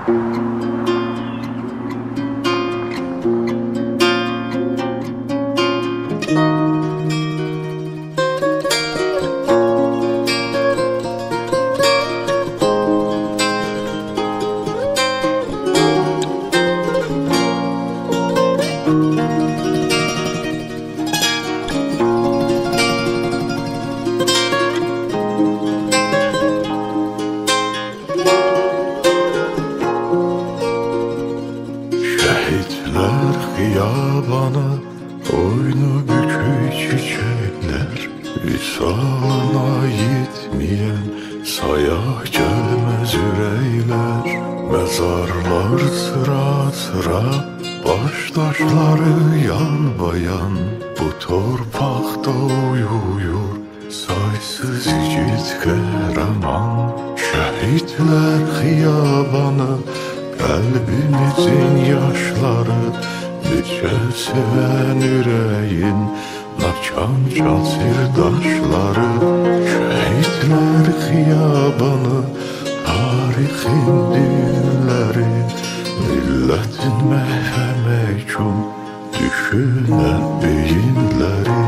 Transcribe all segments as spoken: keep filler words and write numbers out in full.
Şehitler hıyabana, boynu bükük çiçekler, visalına yetmeyen saya gelmez yürekler. Mezarlar sıra sıra, baş taşları yan bayan, bu torpakta uyuyor saysız yiğit kahraman. Şehitler hıyabanı, kalbimizin yaşları, nice seven yüreğin naçan can sirdaşları. Şehitler hıyabanı, tarihin dinleri, milletin merhametçun düşünen beyinleri.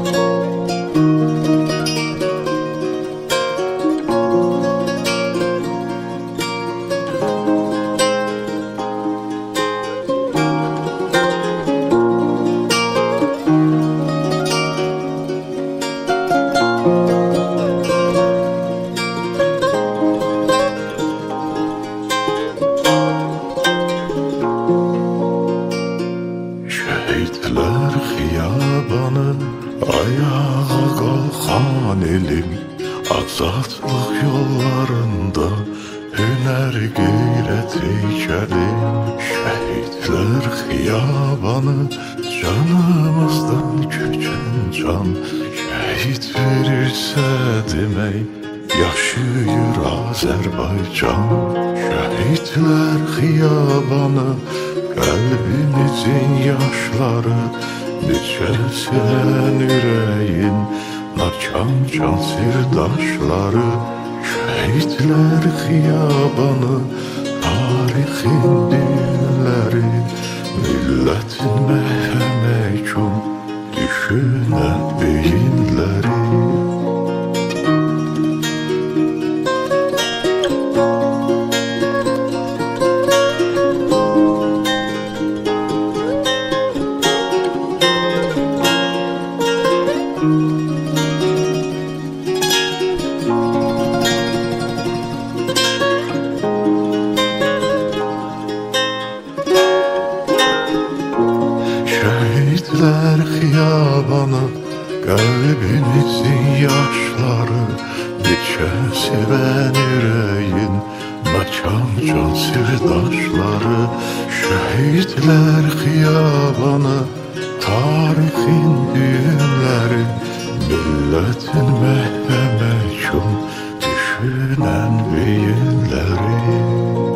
Şehitler hıyabanı, ayağa kalkan elim, azatlık yollarında hüner gayret ekelim. Şehitler hıyabanı, canımızdan köçen can, şehit verirse demek yaşıyor Azerbaycan. Şehitler hıyabanı, kalbimizin yaşları, nice seven yüreğin naçan can sirdaşları. Şehitler hıyabanı, tarihin dinleri, milletin merhametçun düşünen beyinleri. Şehitler hıyabanı, kalbimizin yaşları, nice seven yüreğin naçan can sirdaşları. Şehitler hıyabanı, tarihin düğünleri, milletin merhametçun düşünen beyinleri.